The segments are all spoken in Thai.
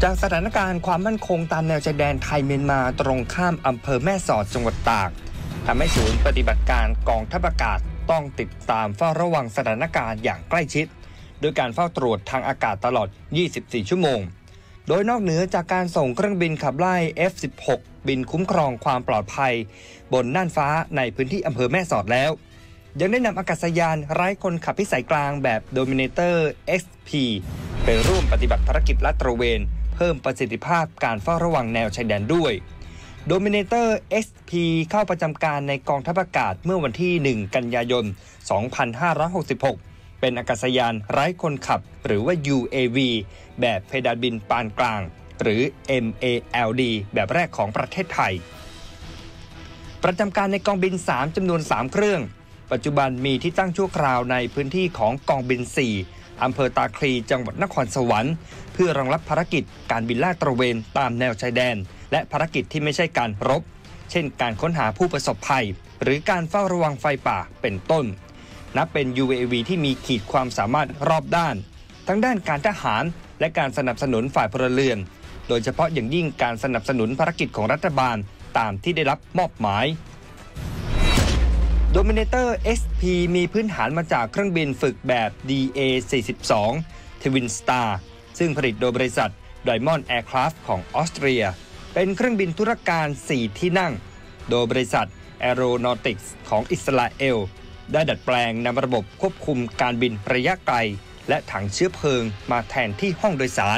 จากสถานการณ์ความมั่นคงตามแนวชายแดนไทยเมียนมาตรงข้ามอำเภอแม่สอดจังหวัดตากทำให้ศูนย์ปฏิบัติการกองทัพอากาศต้องติดตามเฝ้าระวังสถานการณ์อย่างใกล้ชิดโดยการเฝ้าตรวจทางอากาศตลอด 24 ชั่วโมงโดยนอกเหนือจากการส่งเครื่องบินขับไล่ F-16 บินคุ้มครองความปลอดภัยบนน่านฟ้าในพื้นที่อำเภอแม่สอดแล้วยังได้นำอากาศยานไร้คนขับพิสัยกลางแบบ Dominator XP ไปร่วมปฏิบัติภารกิจลาดตระเวนเพิ่มประสิทธิภาพการเฝ้าระวังแนวชายแดนด้วย Dominator XP เข้าประจำการในกองทัพอากาศเมื่อวันที่ 1 กันยายน 2566 เป็นอากาศยานไร้คนขับหรือว่า UAV แบบเพดานบินปานกลางหรือ MALD แบบแรกของประเทศไทยประจำการในกองบิน 3 จำนวน 3 เครื่องปัจจุบันมีที่ตั้งชั่วคราวในพื้นที่ของกองบิน 4 อำเภอตาคลีจังหวัดนครสวรรค์เพื่อรองรับภารกิจการบินลาดตระเวนตามแนวชายแดนและภารกิจที่ไม่ใช่การรบเช่นการค้นหาผู้ประสบภัยหรือการเฝ้าระวังไฟป่าเป็นต้นนับเป็น UAV ที่มีขีดความสามารถรอบด้านทั้งด้านการทหารและการสนับสนุนฝ่ายพลเรือนโดยเฉพาะอย่างยิ่งการสนับสนุนภารกิจของรัฐบาลตามที่ได้รับมอบหมาย Dominator XP มีพื้นฐานมาจากเครื่องบินฝึกแบบ DA-42 Twin Star ซึ่งผลิตโดยบริษัท Diamond Aircraft ของออสเตรียเป็นเครื่องบินธุรการ 4 ที่นั่งโดยบริษัท Aeronautics ของอิสราเอลได้ดัดแปลงนำระบบควบคุมการบินระยะไกลและถังเชื้อเพลิงมาแทนที่ห้องโดยสาร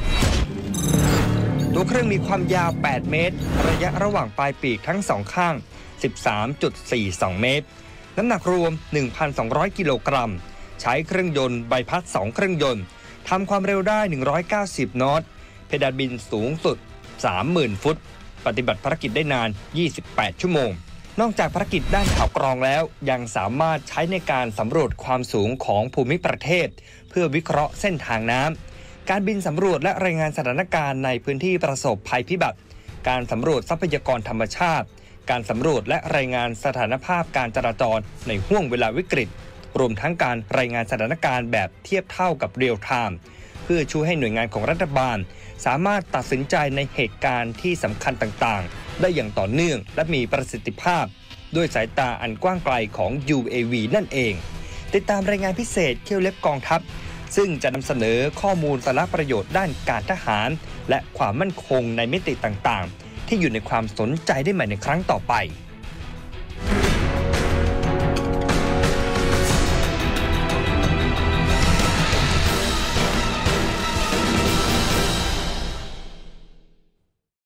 ตัวเครื่องมีความยาว 8 เมตรระยะระหว่างปลายปีกทั้งสองข้าง 13.42 เมตรน้ำหนักรวม 1,200 กิโลกรัมใช้เครื่องยนต์ใบพัด 2 เครื่องยนต์ทำความเร็วได้ 190 นอตเพดานบินสูงสุด 30,000 ฟุตปฏิบัติภารกิจได้นาน 28 ชั่วโมงนอกจากภารกิจด้านข่าวกรองแล้วยังสามารถใช้ในการสำรวจความสูงของภูมิประเทศเพื่อวิเคราะห์เส้นทางน้ำการบินสำรวจและรายงานสถานการณ์ในพื้นที่ประสบภัยพิบัติการสำรวจทรัพยากรธรรมชาติการสำรวจและรายงานสถานภาพการจราจรในห้วงเวลาวิกฤตรวมทั้งการรายงานสถานการณ์แบบเทียบเท่ากับเรียลไทม์เพื่อช่วยให้หน่วยงานของรัฐบาลสามารถตัดสินใจในเหตุการณ์ที่สำคัญต่างๆได้อย่างต่อเนื่องและมีประสิทธิภาพด้วยสายตาอันกว้างไกลของ UAV นั่นเองติดตามรายงานพิเศษเขี้ยวเล็บกองทัพซึ่งจะนำเสนอข้อมูลสาระประโยชน์ด้านการทหารและความมั่นคงในมิติต่างๆที่อยู่ในความสนใจได้ใหม่ในครั้งต่อไป